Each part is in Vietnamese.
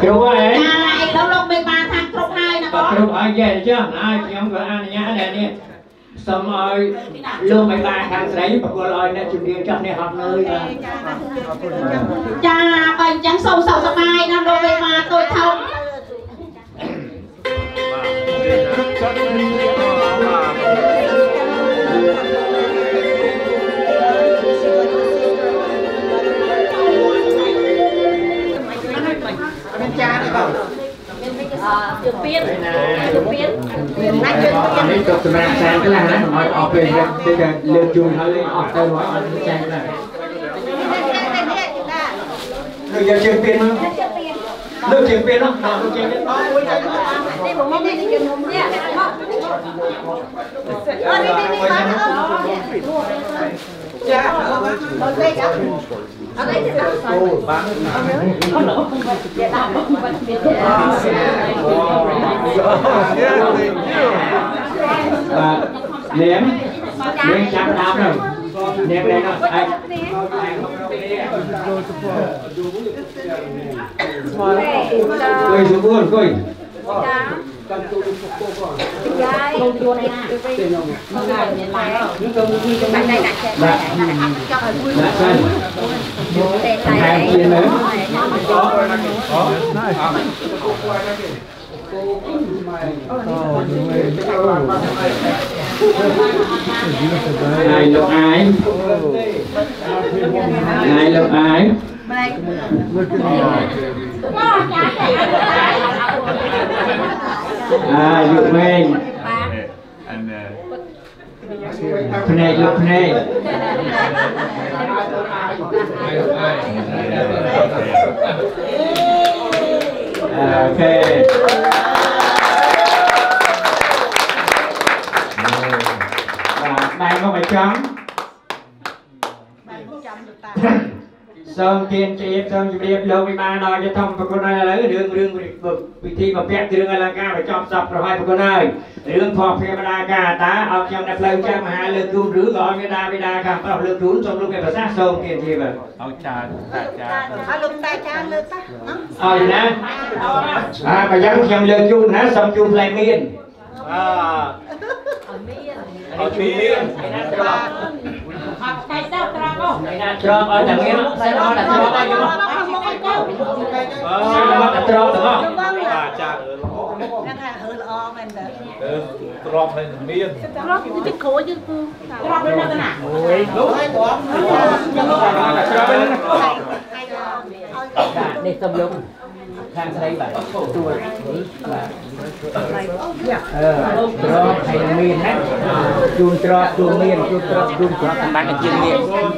Kêu ấy. Ai đâu lông bên ba thang trục hai nè con. Trục ai về chứ? Ai kiếm cái ăn nhá này nè. Xong rồi lương mấy ba thằng đấy mà cô lời nè chuẩn bị trong này học nơi mà. Cha bệnh chẳng sâu sâu sâu mai nó đâu bên ba tôi thông. Được viên, được viên. Đây chụp tụi mình xem cái là nó hỏi ọp về bây giờ lượt chuồng nó lên ọp tao nói ọp xem cái này. Được giờ trường viên không? Được trường viên không? Được trường viên không? Đây bộ mông này thì trường mông nha. Liếm chạm đám rồi liếm đây nó anh cười xuống buồn cười ai lộc ái ai lộc ái dụ mình này lộc này ok bài có bài trắng xong tiên chị xong chị đẹp lâu với ba nói cho thông và con ơi lấy đường vị thi mà phép thì đường là ca phải chọn sập rồi hai con ơi đường phò phê mà đa ca tá ở trong đập lâu cha mà hai lượt cứu rứ gọi với đa cả vào lượt rún xong lúc này phải sát xong tiền gì vậy ông cha Lục ta cha lượt ta. nè mà dám xem lượt chung hả xong chung lại miên ở miên Cái sao tra không? trộm ở tầng miên đó là trộm bao nhiêu là trộm đúng không? trộm lên miên Trộm cái khối chứ cô. Trộm lên đâu nè? Đây tâm lũng thang đây bạn tuổi trộm hay miên hết chun trộm chun miên chun trộm chun trộm đang ở trên miên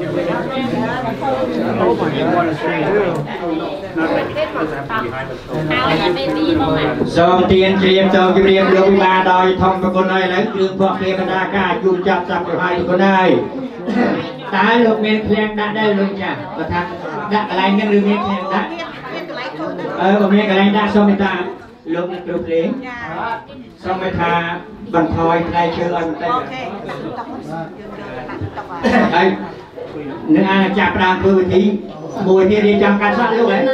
dòng tiền chị em dòng chị em đưa ba đòi thông với con ơi lấy trường phật kia mà ra cả chun chặt chặt của hai con ơi tái lục miên khen đã đây luôn chả và thằng đã cái này nhân lương miên khen đã còn miên cái này đã xong người ta lúc được liền xong người ta bằng thôi đây chưa anh đây nếu ai chạm đang cư thì mùi thì đi trong căn sát lúc đấy